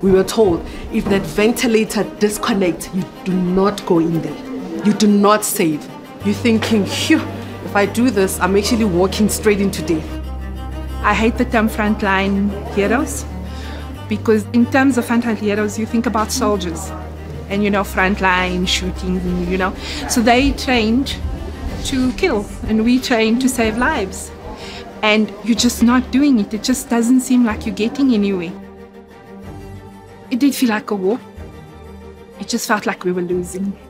we were told if that ventilator disconnects, you do not go in there. You do not save. You're thinking, phew, if I do this, I'm actually walking straight into death. I hate the term frontline heroes because in terms of frontline heroes, you think about soldiers and, frontline shooting, So they trained to kill and we trained to save lives. And you're just not doing it. It just doesn't seem like you're getting anywhere. It did feel like a war. It just felt like we were losing.